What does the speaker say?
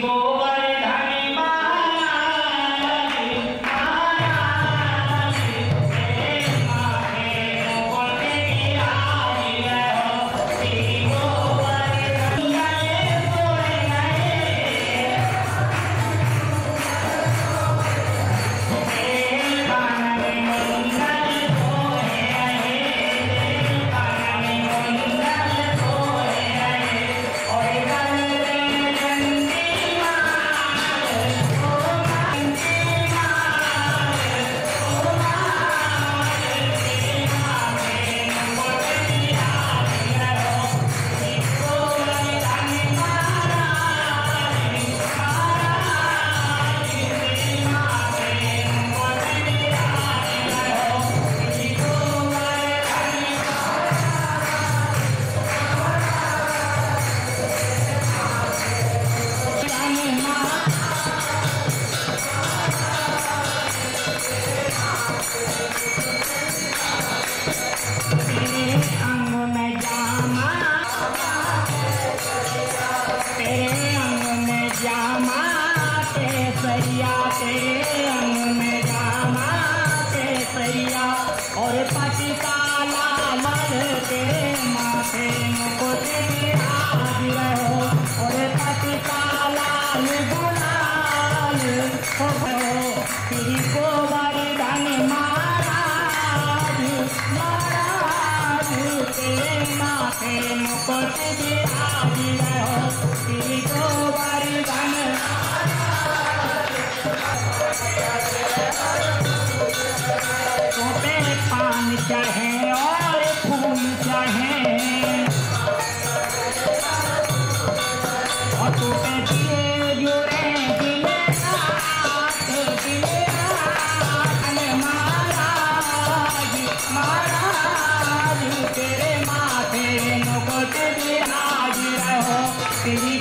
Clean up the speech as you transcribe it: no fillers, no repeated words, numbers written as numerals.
और पति का लाल तेरे माथे मुकुट बिराज रहो, और पति का लाल गुलाल हो श्री गोवर्धन महाराज, महाराज तेरे माथे मुकुट बिराज रहो, श्री गोवर्धन पान चाहे और फूल चाहे, और टूटे दिए जुड़े दिले महाराज, महाराज तेरे माथे मुकुट बिराज रहो,